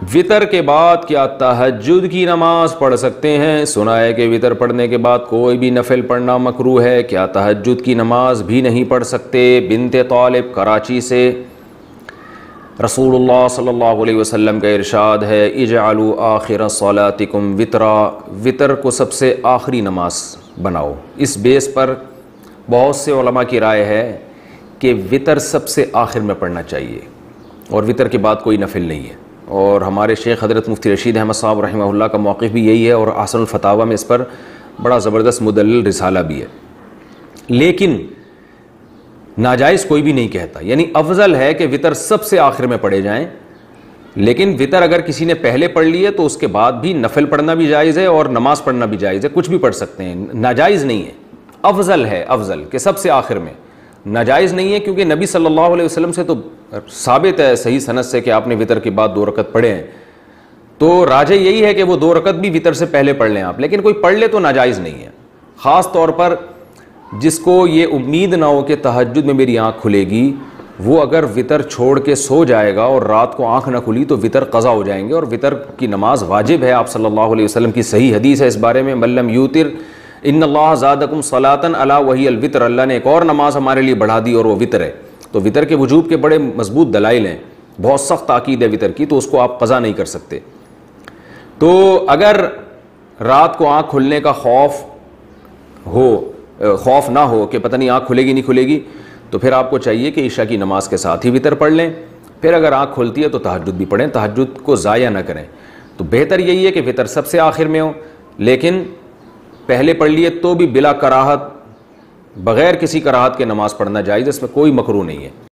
وطر کے بعد کیا تہجد کی نماز پڑھ سکتے ہیں؟ سنا ہے کہ وطر پڑھنے کے بعد کوئی بھی نفل پڑھنا مکروہ ہے، کیا تہجد کی نماز بھی نہیں پڑھ سکتے؟ بنت طالب کراچی سے۔ رسول اللہ صلی اللہ علیہ وسلم کا ارشاد ہے اجعلوا آخر صلاتکم وطرا، وطر کو سب سے آخری نماز بناؤ۔ اس بیس پر بہت سے علماء کی رائے ہے کہ وطر سب سے آخر میں پڑھنا چاہیے اور وطر کے بعد کوئی نفل نہیں ہے، اور ہمارے شیخ حضرت مفتی رشید احمد صاحب رحمہ اللہ کا موقف بھی یہی ہے، اور احسن الفتاویٰ میں اس پر بڑا زبردست مدلل رسالہ بھی ہے۔ لیکن ناجائز کوئی بھی نہیں کہتا، یعنی افضل ہے کہ وطر سب سے آخر میں پڑھے جائیں، لیکن وطر اگر کسی نے پہلے پڑھ لی ہے تو اس کے بعد بھی نفل پڑھنا بھی جائز ہے اور نماز پڑھنا بھی جائز ہے، کچھ بھی پڑھ سکتے ہیں، ناجائز نہیں ہے، افضل ہے، افضل کہ سب سے آخر میں۔ ناجائز نہیں ہے کیونکہ نبی صلی اللہ علیہ وسلم سے تو ثابت ہے صحیح سند سے کہ آپ نے وطر کے بعد 2 رکعت پڑھے ہیں، تو راجح یہی ہے کہ وہ 2 رکعت بھی وطر سے پہلے پڑھ لیں آپ، لیکن کوئی پڑھ لے تو ناجائز نہیں ہے۔ خاص طور پر جس کو یہ امید نہ ہو کہ تہجد میں میری آنکھ کھلے گی، وہ اگر وطر چھوڑ کے سو جائے گا اور رات کو آنکھ نہ کھلی تو وطر قضا ہو جائیں گے، اور وطر کی نماز واجب ہے۔ آپ صلی اللہ علیہ وسلم کی صحیح حدیث ہے اس بارے میں، من لم یوتر ان اللہ زادکم صلاۃ الا وہی الوطر، اللہ نے ایک اور نماز ہمارے لیے بڑھا دی اور وہ وطر ہے۔ تو وطر کے وجوب کے بڑے مضبوط دلائل ہیں، بہت سخت تاکید ہے وطر کی، تو اس کو آپ قضا نہیں کر سکتے۔ تو اگر رات کو آنکھ کھلنے کا خوف نہ ہو کہ پتہ نہیں آنکھ کھلے گی نہیں کھلے گی، تو پھر آپ کو چاہیے کہ عشاء کی نماز کے ساتھ ہی وطر پڑھ لیں، پھر اگر آنکھ کھلتی ہے تو تہجد بھی پڑھیں، تہجد کو ضائع نہ کریں۔ تو بہتر یہی ہے کہ وطر سب سے آخر میں ہو، لیکن پہلے پڑھ لیے تو بھی بلا کراہت، بغیر کسی کراہت کے نماز پڑھنا جائز، اس میں کوئی مکروہ نہیں ہے۔